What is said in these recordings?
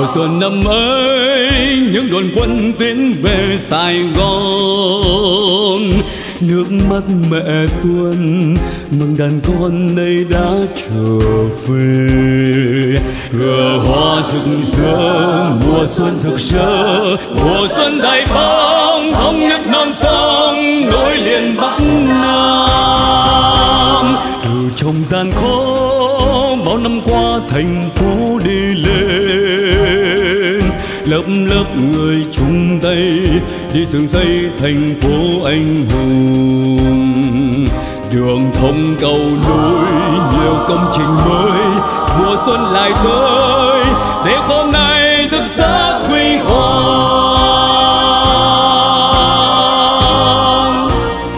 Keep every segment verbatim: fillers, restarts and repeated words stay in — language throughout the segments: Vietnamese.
xuân năm ấy những đoàn quân tiến về Sài Gòn, nước mắt mẹ tuôn mừng đàn con nay đã trở về. Cờ hoa rực rỡ mùa xuân rực rỡ, mùa xuân đại phong thống nhất non sông nối liền Bắc Nam. Từ trong gian khó bao năm qua thành phố đi lên, lớp lớp người chung tay đi dựng xây thành phố anh hùng. Đường thông cầu nối nhiều công trình mới, mùa xuân lại tới để hôm nay rực rỡ huy hoàng.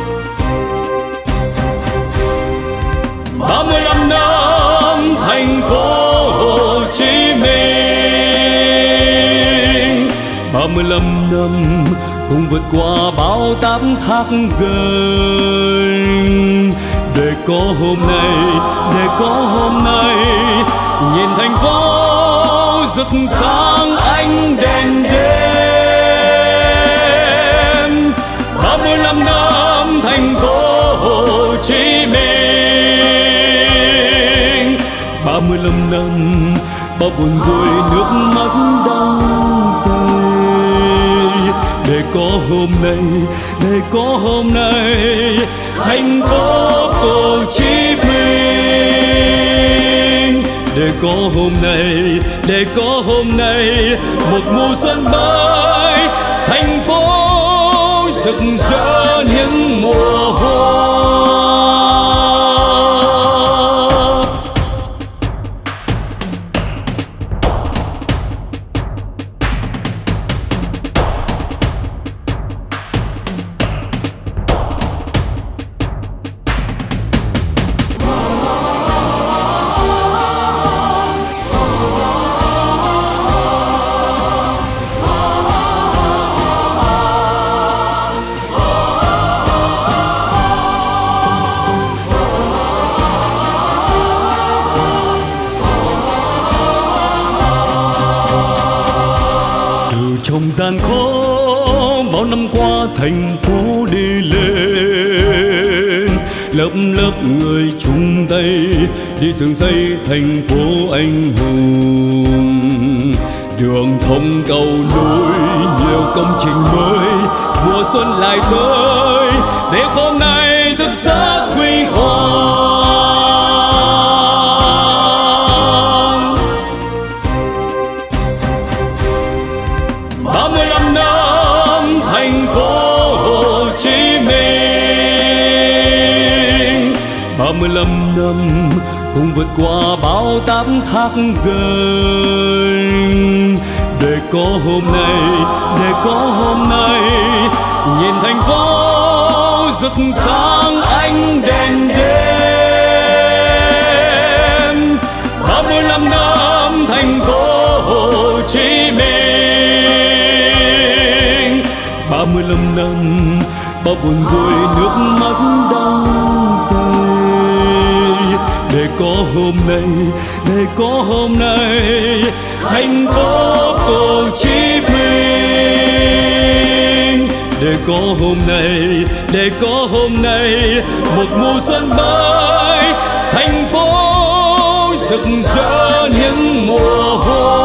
ba mươi lăm năm thành phố Hồ Chí Minh, ba mươi lăm năm cùng vượt qua bao tám thác gơi, để có hôm nay, để có hôm nay nhìn thành phố rực sáng ánh đèn đêm. ba mươi lăm năm thành phố Hồ Chí Minh, ba mươi lăm năm bao buồn vui nước mắt đong đầy, để có hôm nay, để có hôm nay thành phố Hồ Chí Minh, để có hôm nay, để có hôm nay một mùa xuân mới thành phố rực rỡ những mùa hoa. Trong gian khó bao năm qua thành phố đi lên, lớp lớp người chung tay đi dựng xây thành phố anh hùng. Đường thông cầu nối nhiều công trình mới, mùa xuân lại tới để hôm nay rực rỡ huy hoàng. ba mươi lăm năm thành phố Hồ Chí Minh, ba mươi lăm năm cùng vượt qua bao tám thác gơi, để có hôm nay, để có hôm nay nhìn thành phố rực sáng ánh đèn đêm. ba mươi lăm năm thành phố Hồ Chí Minh, ba mươi lăm năm bao buồn vui nước mắt đong đầy, để có hôm nay, để có hôm nay thành phố Hồ Chí Minh, để có hôm nay, để có hôm nay một mùa xuân mới thành phố rực rỡ những mùa hoa.